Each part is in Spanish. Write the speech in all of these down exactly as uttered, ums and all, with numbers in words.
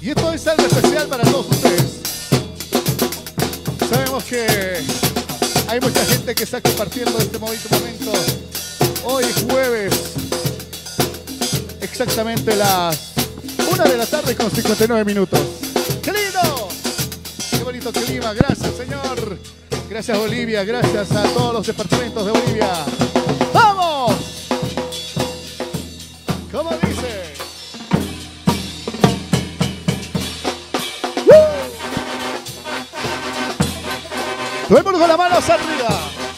Y esto es algo especial para todos ustedes. Sabemos que hay mucha gente que está compartiendo este bonito momento. Hoy jueves, exactamente las una de la tarde con cincuenta y nueve minutos. ¡Qué lindo! ¡Qué bonito clima! Gracias, señor. Gracias, Bolivia. Gracias a todos los departamentos de Bolivia. ¡Vamos! ¿Cómo dice? Tomémonos con las manos arriba.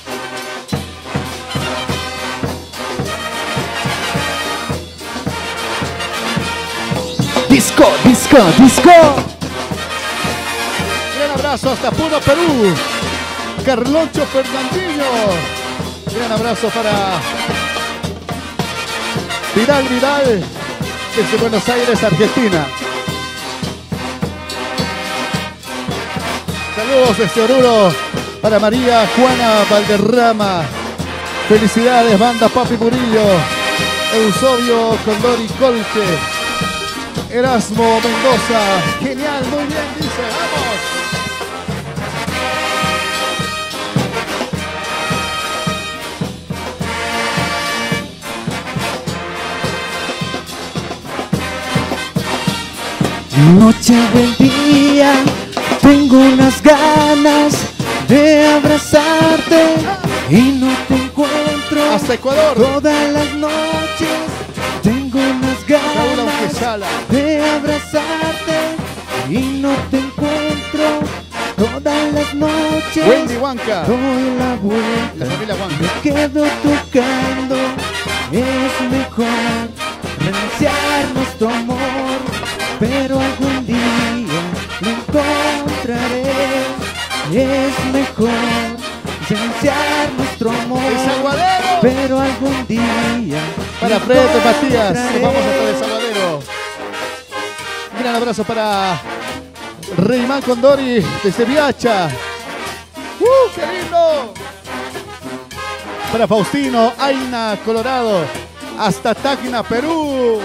Disco, disco, disco. Gran abrazo hasta Puno, Perú. Carloncho Fernandinho. Gran abrazo para Vidal Vidal desde Buenos Aires, Argentina. Saludos desde Oruro para María Juana Valderrama. Felicidades, banda Papi Murillo. Eusebio Condori Colque. Erasmo Mendoza. Genial, muy bien, dice. ¡Vamos! Noche del día, tengo unas ganas de abrazarte y no te encuentro. Hasta Ecuador. Todas las noches tengo unas ganas de abrazarte y no te encuentro. Todas las noches Wendy Huanca. doy la vuelta, La familia Huanca. me quedo tocando. Es mejor renunciar nuestro amor, pero algún día lo encontraré. Es mejor renunciar nuestro amor, Desaguadero. pero algún día Para lo Fred Matías, encontraré. vamos hasta Desaguadero. Un gran abrazo para Reymán Condori desde Viacha. ¡Uh, qué lindo! Para Faustino, Aina, Colorado, hasta Tacna, Perú.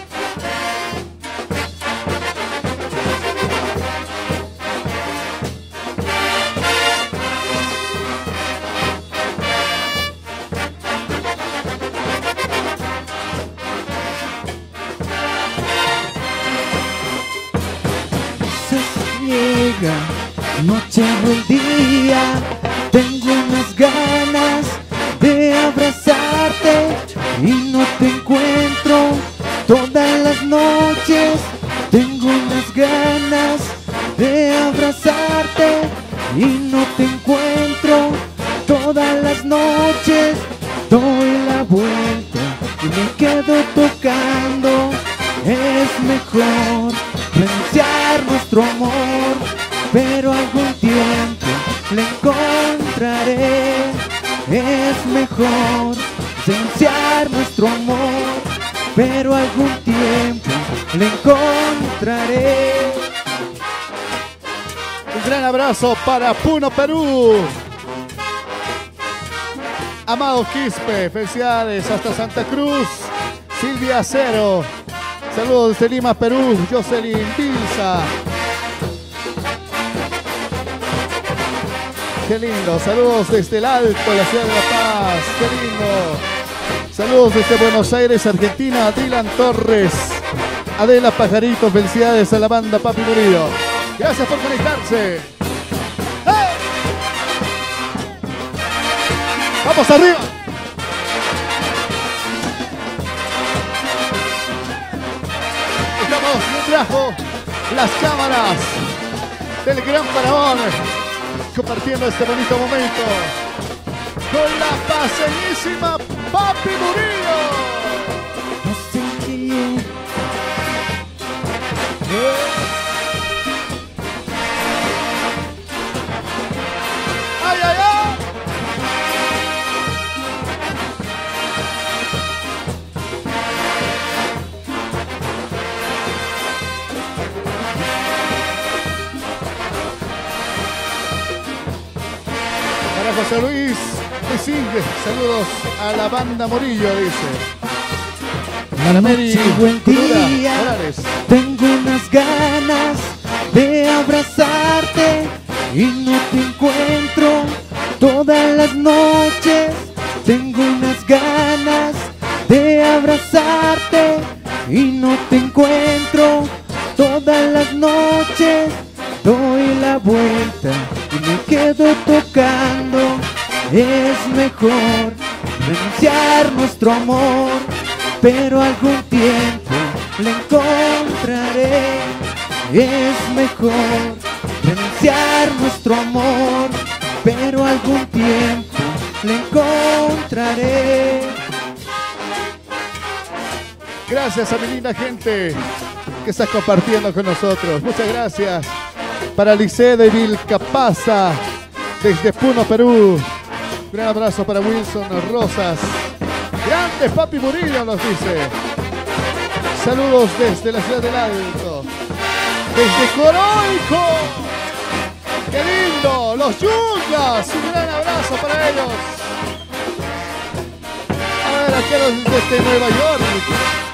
Noche o el día, tengo unas ganas de abrazarte y no te encuentro. Todas las noches tengo unas ganas de abrazarte y no te encuentro. Todas las noches doy la vuelta y me quedo tocando. Es mejor renunciar nuestro amor, pero algún tiempo le encontraré. Es mejor renunciar nuestro amor, pero algún tiempo le encontraré. Un gran abrazo para Puno, Perú. Amado Quispe, felicidades hasta Santa Cruz. Silvia Cero. Saludos desde Lima, Perú. Jocelyn Bilza. Qué lindo. Saludos desde el Alto, la ciudad de La Paz. Qué lindo. Saludos desde Buenos Aires, Argentina. Dylan Torres. Adela Pajarito. Felicidades a la banda Papi Murillo. Gracias por conectarse. ¡Hey! ¡Vamos arriba! Estamos bajo las cámaras del Gran Faraón, compartiendo este bonito momento con la paseñísima Papi Murillo. ¡Ay, ay, ay! Para José Luis Mesingue, saludos a la banda Murillo, dice. Para Mary Noche o el Cultura día, Morales. tengo una unas ganas de abrazarte y no te encuentro todas las noches. Tengo unas ganas de abrazarte y no te encuentro todas las noches. Doy la vuelta y me quedo tocando. Es mejor renunciar nuestro amor, pero algún tiempo le encontraré. Es mejor renunciar nuestro amor, pero algún tiempo le encontraré. Gracias a mi linda gente que está compartiendo con nosotros. Muchas gracias. Para Lice de Vilcapasa, desde Puno, Perú. Un gran abrazo para Wilson Rosas. Grande Papi Murillo nos dice. Saludos desde la ciudad del Alto. Desde Coroico. ¡Qué lindo! Los Yungas. Un gran abrazo para ellos. A ver, aquí desde Nueva York.